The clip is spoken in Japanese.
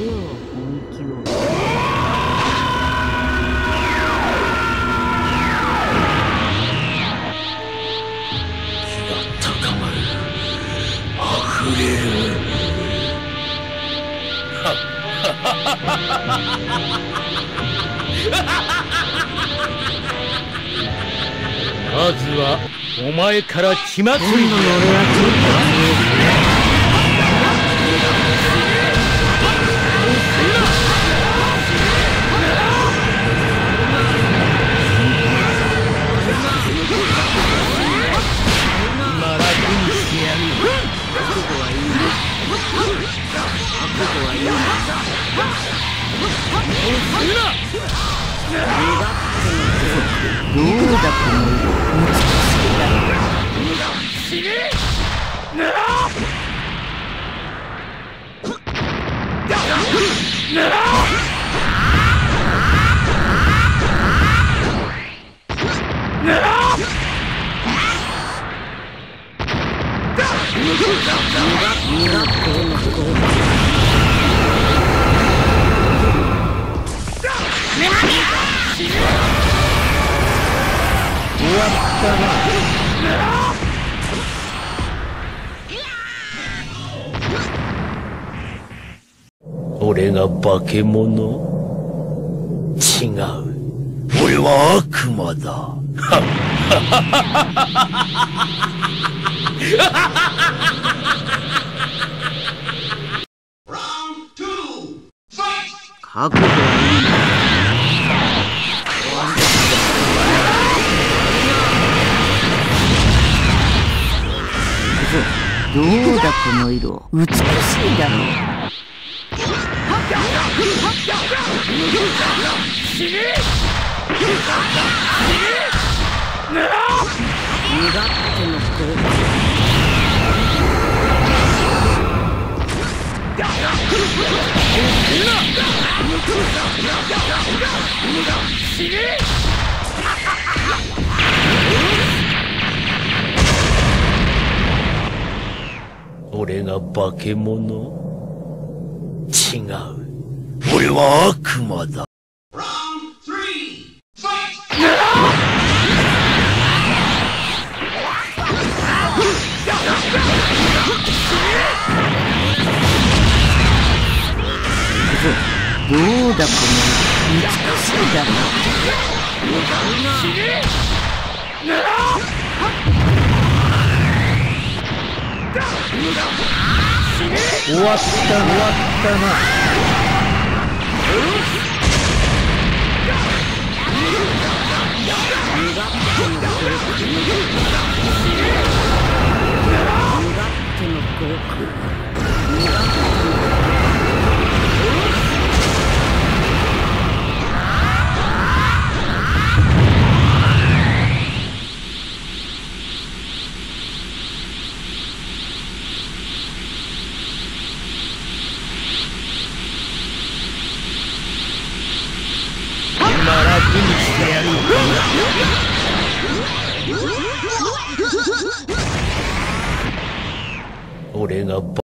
よ本気を。 気が高まる。溢れる。まずはお前から気まずい。 今度の俺はちょっとまらくにしてやる。 どうだこの色。美しいだろ。 死ね。終わったな。俺が化け物？違う。俺は悪魔だ。 覚悟はいいな。どうだこの色。美しいだろう。身勝手の合格。俺が化け物？違う。俺は悪魔だ。 どうだこの美しいだろう。 終わったな。楽にしてやる。俺が化